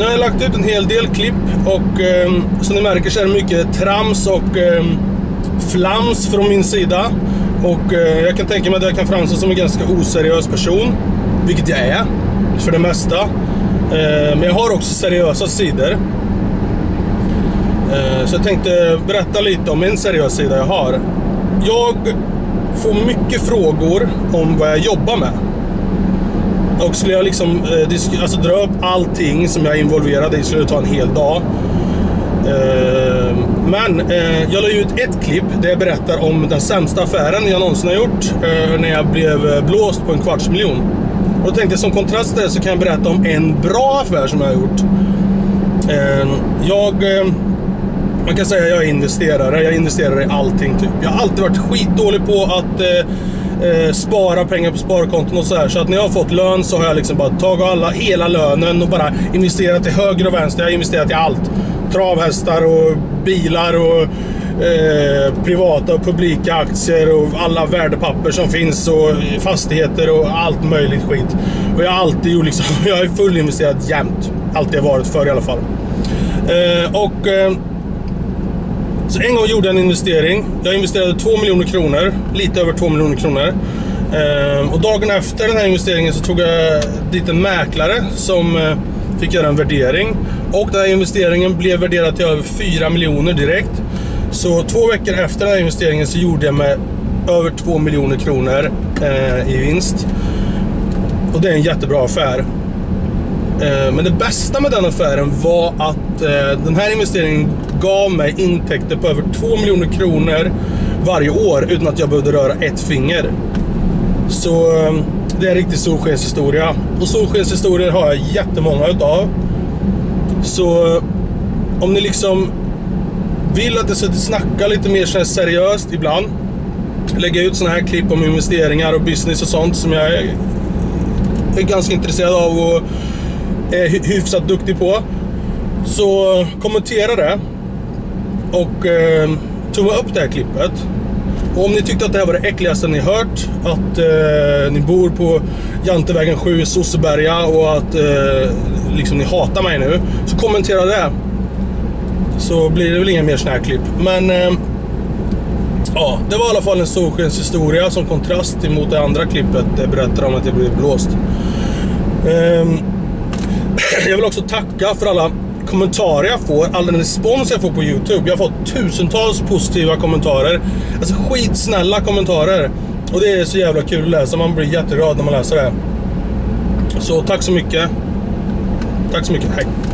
Nu har jag lagt ut en hel del klipp och som ni märker så är det mycket trams och flams från min sida. Och jag kan tänka mig att jag kan framstå som en ganska oseriös person, vilket jag är för det mesta. Men jag har också seriösa sidor. Så jag tänkte berätta lite om en seriös sida jag har. Jag får mycket frågor om vad jag jobbar med. Och skulle jag liksom dra upp allting som jag är involverad i, skulle det ta en hel dag. Men jag la ut ett klipp där jag berättar om den sämsta affären jag någonsin har gjort, när jag blev blåst på 250 000. Och då tänkte jag som kontrast till det så kan jag berätta om en bra affär som jag har gjort. Man kan säga att jag är investerare. Jag investerar i allting typ. Jag har alltid varit skitdålig på att spara pengar på sparkonton och så här. Så att när jag har fått lön så har jag liksom bara tagit hela lönen och bara investerat till höger och vänster. Jag har investerat i allt. Travhästar och bilar och privata och publika aktier och alla värdepapper som finns och fastigheter och allt möjligt skit. Och jag har alltid gjort liksom, jag har fullinvesterat jämt. Alltid har varit för i alla fall. Så en gång gjorde jag en investering. Jag investerade 2 miljoner kronor. Lite över 2 miljoner kronor. Och dagen efter den här investeringen så tog jag dit en mäklare som fick göra en värdering. Och den här investeringen blev värderad till över 4 miljoner direkt. Så 2 veckor efter den här investeringen så gjorde jag med över 2 miljoner kronor i vinst. Och det är en jättebra affär. Men det bästa med den affären var att den här investeringen gav mig intäkter på över 2 miljoner kronor varje år utan att jag behövde röra ett finger. Så det är en riktig solskenshistoria. Och solskenshistorier har jag jättemånga utav. Så om ni liksom vill att jag ska snacka lite mer seriöst ibland, lägga ut såna här klipp om investeringar och business och sånt som jag är ganska intresserad av och är hyfsat duktig på, så kommentera det och tumma upp det här klippet. Och om ni tyckte att det här var det äckligaste ni hört, att ni bor på Jantevägen 7 i Sosseberga och att liksom ni hatar mig nu, så kommentera det. Så blir det väl inga mer såna här klipp. Men ja, det var i alla fall en solskenshistoria som kontrast emot det andra klippet där jag berättar om att jag blev blåst. Jag vill också tacka för alla kommentarer jag får, all den respons jag får på YouTube. Jag har fått tusentals positiva kommentarer. Alltså skitsnälla kommentarer. Och det är så jävla kul att läsa. Man blir jätteglad när man läser det. Så tack så mycket. Tack så mycket, hej.